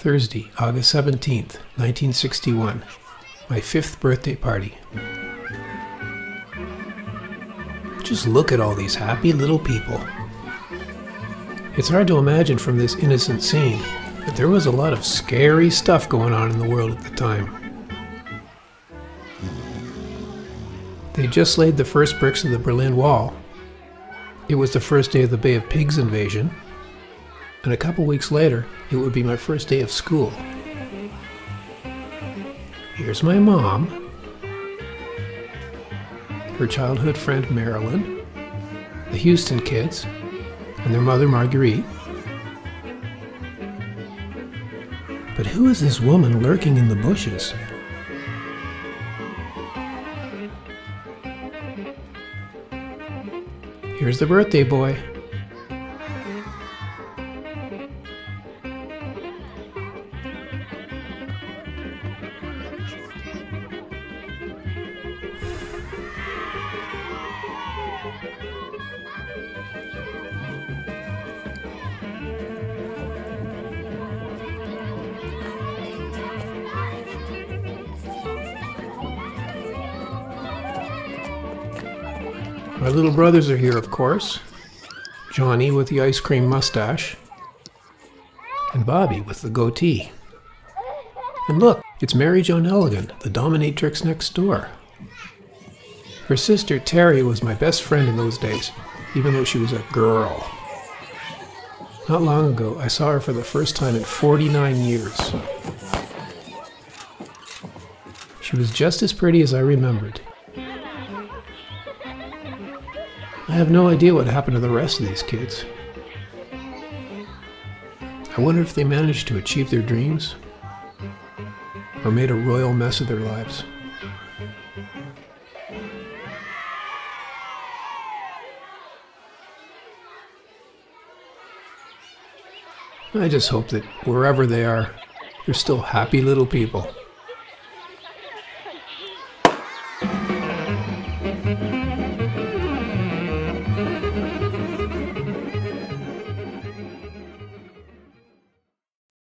Thursday, August 17th, 1961. My 5th birthday party. Just look at all these happy little people. It's hard to imagine from this innocent scene that there was a lot of scary stuff going on in the world at the time. They just laid the first bricks of the Berlin Wall. It was the first day of the Bay of Pigs invasion. And a couple weeks later, it would be my first day of school. Here's my mom, her childhood friend Marilyn, the Houston kids, and their mother Marguerite. But who is this woman lurking in the bushes? Here's the birthday boy. My little brothers are here, of course. Johnny with the ice cream mustache, and Bobby with the goatee. And look, it's Mary Jo Nelligan, the dominatrix next door. Her sister Terry was my best friend in those days, even though she was a girl. Not long ago, I saw her for the first time in 49 years. She was just as pretty as I remembered. I have no idea what happened to the rest of these kids. I wonder if they managed to achieve their dreams or made a royal mess of their lives. I just hope that wherever they are, they're still happy little people.